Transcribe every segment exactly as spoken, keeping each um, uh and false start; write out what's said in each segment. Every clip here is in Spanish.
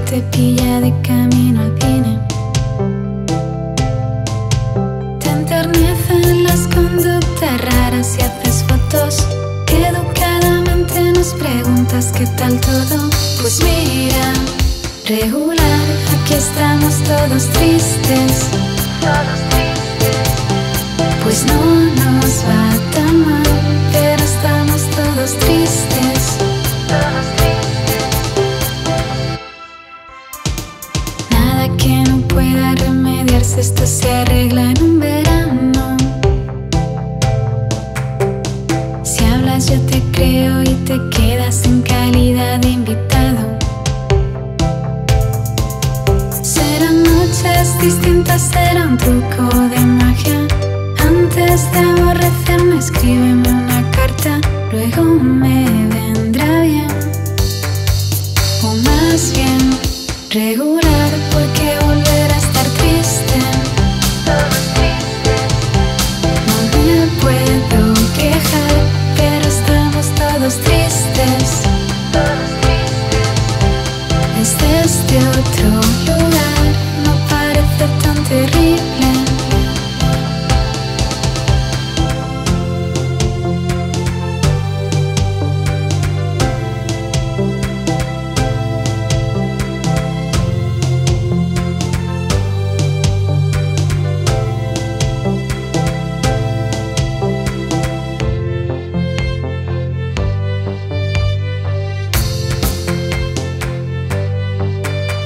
te pilla de camino al cine. Te enternecen las conductas raras y haces fotos. Educadamente nos preguntas qué tal todo. Pues mira, regular, aquí estamos todos tristes. Todos tristes. Pues no nos va tan mal, pero estamos todos tristes. Todos tristes. Nada que no pueda remediarse, esto se arregla en un verano. Si hablas yo te creo y te quedas en calidad de invitado. Serán noches distintas, será un truco de magia. Antes de aborrecerme escríbeme una carta, luego me vendrá bien. O más bien, regular, porque volver a estar triste. Todos tristes. No me puedo quejar, pero estamos todos tristes. Todos tristes. Desde este otro lugar no parece tan terrible.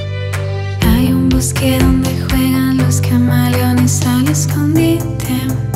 Hay un bosque donde juegan los camaleones al escondite.